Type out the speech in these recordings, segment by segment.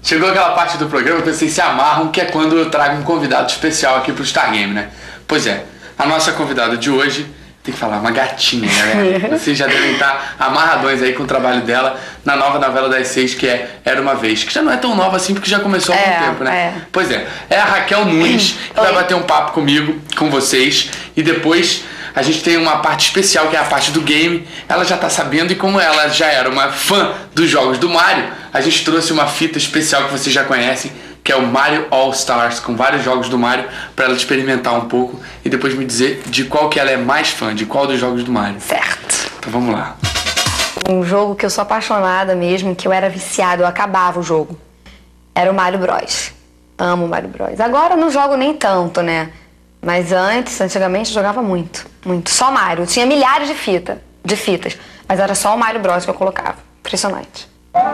Chegou aquela parte do programa que vocês se amarram, que é quando eu trago um convidado especial aqui pro Star Game, né? Pois é, a nossa convidada de hoje, tem que falar, uma gatinha, galera. Vocês já devem estar amarradões aí com o trabalho dela na nova novela das 6, que é Era Uma Vez. Que já não é tão nova assim, porque já começou há algum tempo, né? Pois é a Raquel Nunes, que vai bater um papo comigo, com vocês. E depois a gente tem uma parte especial, que é a parte do game. Ela já tá sabendo, e como ela já era uma fã dos jogos do Mario, a gente trouxe uma fita especial que vocês já conhecem, que é o Mario All Stars, com vários jogos do Mario, pra ela experimentar um pouco e depois me dizer de qual que ela é mais fã, de qual dos jogos do Mario. Certo. Então vamos lá. Um jogo que eu sou apaixonada mesmo, que eu era viciada, eu acabava o jogo, era o Mario Bros. Amo o Mario Bros. Agora eu não jogo nem tanto, né? Mas antigamente eu jogava muito, muito. Só Mario. Tinha milhares de fitas, mas era só o Mario Bros que eu colocava. Impressionante.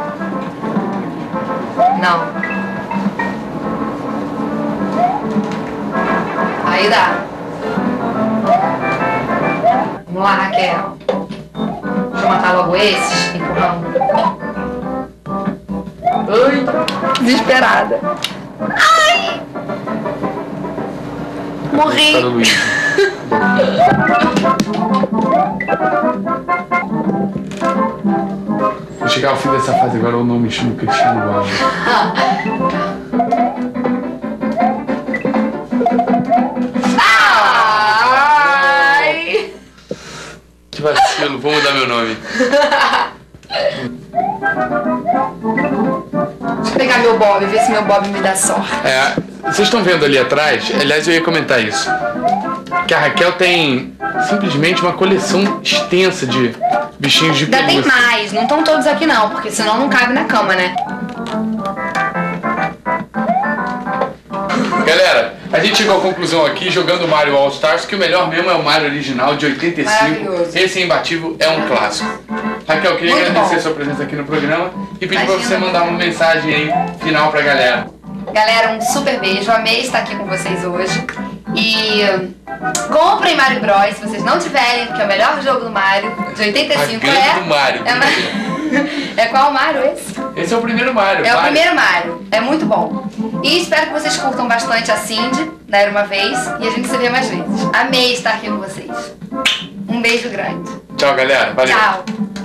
Não. Aí dá. Vamos lá, Raquel. Deixa eu matar logo esses. Empurrão. Ai, desesperada. Ai! Morri. Vou chegar ao fim dessa fase agora, eu não me chamo Cristiano Ronaldo. Ai! Que vacilo, vou mudar meu nome. Deixa eu pegar meu Bob, ver se meu Bob me dá sorte. Vocês estão vendo ali atrás, aliás eu ia comentar isso, que a Raquel tem simplesmente uma coleção extensa de bichinhos de pelúcia. Ainda tem mais, não estão todos aqui não, porque senão não cabe na cama, né? Galera, a gente chegou à conclusão aqui, jogando Mario All Stars, que o melhor mesmo é o Mario original de 85. Maravilhoso. Esse imbatível é um clássico. Raquel, queria agradecer a sua presença aqui no programa e pedir pra você mandar uma mensagem aí final pra galera. Galera, um super beijo, amei estar aqui com vocês hoje. E comprem Mario Bros se vocês não tiverem, porque é o melhor jogo do Mario, de 85. Do Mario. É qual Mario esse? Esse é o primeiro Mario. É o primeiro Mario, é muito bom. E espero que vocês curtam bastante a Cindy, da Era Uma Vez, e a gente se vê mais vezes. Amei estar aqui com vocês. Um beijo grande. Tchau, galera. Valeu. Tchau.